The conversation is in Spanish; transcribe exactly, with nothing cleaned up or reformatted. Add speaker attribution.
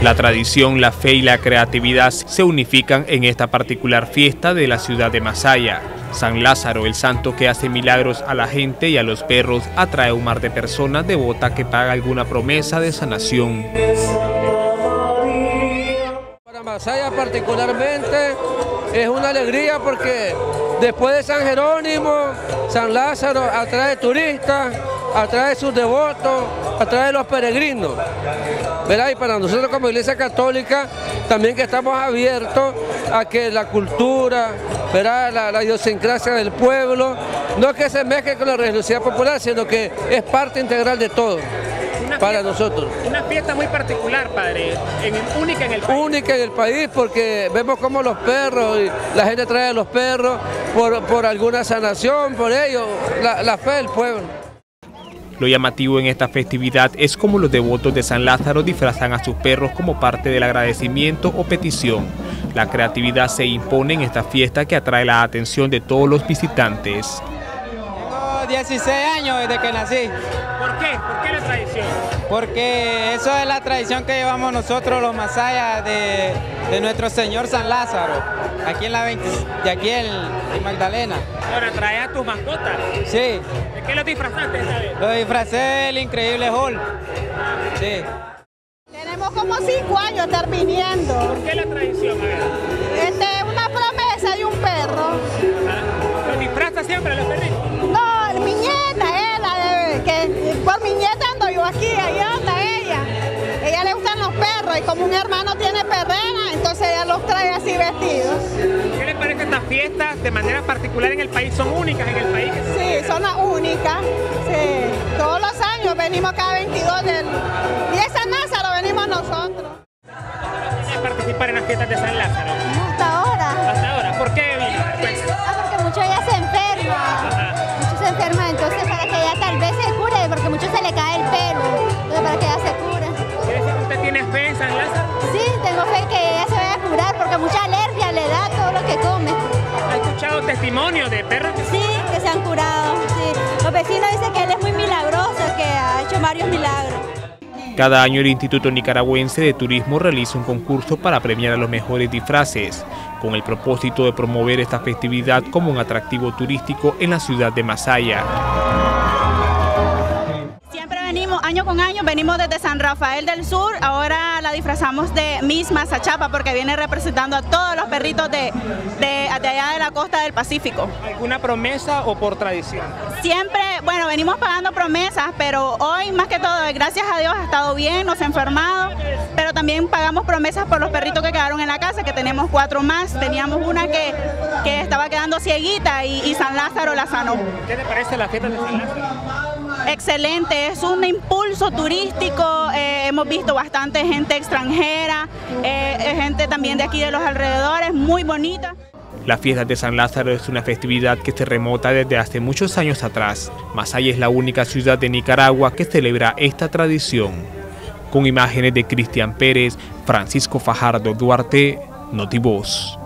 Speaker 1: La tradición, la fe y la creatividad se unifican en esta particular fiesta de la ciudad de Masaya. San Lázaro, el santo que hace milagros a la gente y a los perros, atrae un mar de personas devotas que pagan alguna promesa de sanación.
Speaker 2: Para Masaya particularmente es una alegría porque después de San Jerónimo, San Lázaro atrae turistas, atrae sus devotos, atrae los peregrinos, ¿verdad? Y para nosotros como Iglesia Católica también que estamos abiertos a que la cultura, ¿verdad? La, la idiosincrasia del pueblo, no es que se mezcle con la religiosidad popular, sino que es parte integral de todo.
Speaker 3: Una
Speaker 2: para
Speaker 3: fiesta,
Speaker 2: nosotros.
Speaker 3: Una fiesta muy particular, padre, en, única en el país.
Speaker 2: Única en el país porque vemos como los perros, y la gente trae a los perros por, por alguna sanación, por ello, la, la fe del pueblo.
Speaker 1: Lo llamativo en esta festividad es cómo los devotos de San Lázaro disfrazan a sus perros como parte del agradecimiento o petición. La creatividad se impone en esta fiesta que atrae la atención de todos los visitantes.
Speaker 4: Tengo dieciséis años desde que nací.
Speaker 3: ¿Por qué? ¿Por qué la tradición?
Speaker 4: Porque eso es la tradición que llevamos nosotros los masayas de, de nuestro Señor San Lázaro, aquí en la veinte, de aquí en, en Magdalena.
Speaker 3: Ahora, ¿trae a tus mascotas?
Speaker 4: Sí.
Speaker 3: ¿De qué los disfrazaste esta vez?
Speaker 4: Lo disfracé del increíble Hulk. Sí.
Speaker 5: Tenemos como cinco años estar viniendo.
Speaker 3: ¿Por qué la tradición? A ver.
Speaker 5: Este es una promesa de un perro.
Speaker 3: Ajá. ¿Los disfrazas siempre los perritos?
Speaker 5: No, mi nieta, ella, de, que por mi nieta ando yo aquí, ahí anda ella. Ella le gustan los perros y como un hermano tiene perrera, entonces ella los trae así vestidos.
Speaker 3: ¿Qué les parece estas fiestas de manera particular en el país? ¿Son únicas en el país?
Speaker 5: Sí, son las únicas. Sí. Todos los años venimos cada veintidós del... Y de San Lázaro venimos nosotros.
Speaker 3: ¿Quieren participar en las fiestas de San Lázaro?
Speaker 5: No, hasta ahora.
Speaker 3: ¿Hasta ahora? ¿Por qué vino? Cuéntanos.
Speaker 5: Ah, porque muchos ya se enferman.
Speaker 3: Ajá.
Speaker 5: Muchos se enferman, entonces para que ella tal vez se cure, porque muchos se le cae el pelo. Entonces para que ella se cure.
Speaker 3: ¿Quiere decir que usted tiene fe en San Lázaro?
Speaker 5: Sí, tengo fe que ella se vaya a curar, porque mucha alergia le da todo lo que come.
Speaker 3: ¿Ha escuchado testimonios de perros?
Speaker 5: Sí, que se han curado. Sí. Los vecinos dicen que él es muy milagroso, que ha hecho varios milagros.
Speaker 1: Cada año el Instituto Nicaragüense de Turismo realiza un concurso para premiar a los mejores disfraces, con el propósito de promover esta festividad como un atractivo turístico en la ciudad de Masaya.
Speaker 6: Siempre venimos, año con año, venimos desde San Rafael del Sur, ahora la disfrazamos de Miss Masachapa porque viene representando a todos los perritos de, de, de allá de la costa del Pacífico.
Speaker 3: ¿Alguna promesa o por tradición?
Speaker 6: Siempre, bueno, venimos pagando promesas, pero hoy más que todo, gracias a Dios, ha estado bien, no se ha enfermado, pero también pagamos promesas por los perritos que quedaron en la casa, que tenemos cuatro más, teníamos una que, que estaba quedando cieguita y, y San Lázaro la sanó.
Speaker 3: ¿Qué le parece la fiesta de San Lázaro?
Speaker 6: Excelente, es un impulso turístico, eh, hemos visto bastante gente extranjera, eh, gente también de aquí de los alrededores, muy bonita.
Speaker 1: La fiesta de San Lázaro es una festividad que se remota desde hace muchos años atrás. Masaya es la única ciudad de Nicaragua que celebra esta tradición. Con imágenes de Cristian Pérez, Francisco Fajardo Duarte, Notivoz.